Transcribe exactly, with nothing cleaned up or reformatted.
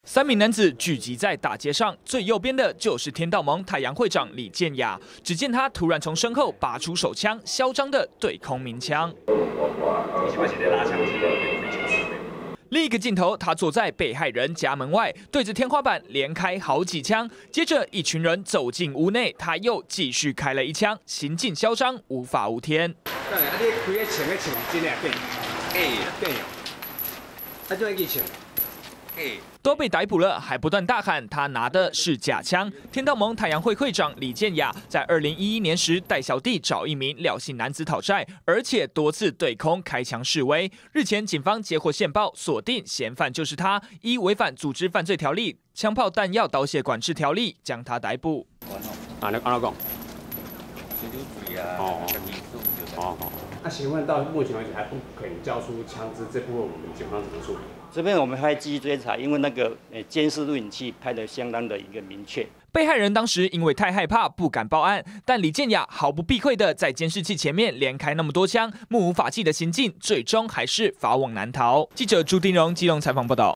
三名男子聚集在大街上，最右边的就是天道盟太阳会长李建雅。只见他突然从身后拔出手枪，嚣张的对空鸣枪。另一个镜头，他坐在被害人家门外，对着天花板连开好几枪。接着，一群人走进屋内，他又继续开了一枪，行径嚣张，无法无天。 当然，啊，你开个枪个枪真诶变，哎，变样，啊，就一枪。 都被逮捕了，还不断大喊他拿的是假枪。天道盟太阳会会长李建雅在二零一一年时带小弟找一名廖姓男子讨债，而且多次对空开枪示威。日前警方接获线报，锁定嫌犯就是他，依违反组织犯罪条例、枪炮弹药刀械管制条例将他逮捕。 啊，你安怎讲？哦哦哦。那请问到目前为止还不肯交出枪支，这部分我们警方怎么处理？ 这边我们还继续追查，因为那个呃监视录影器拍得相当的一个明确。 被害人当时因为太害怕不敢报案，但李建雅毫不避讳的在监视器前面连开那么多枪，目无法纪的行径，最终还是法网难逃。记者朱丁荣基隆采访报道。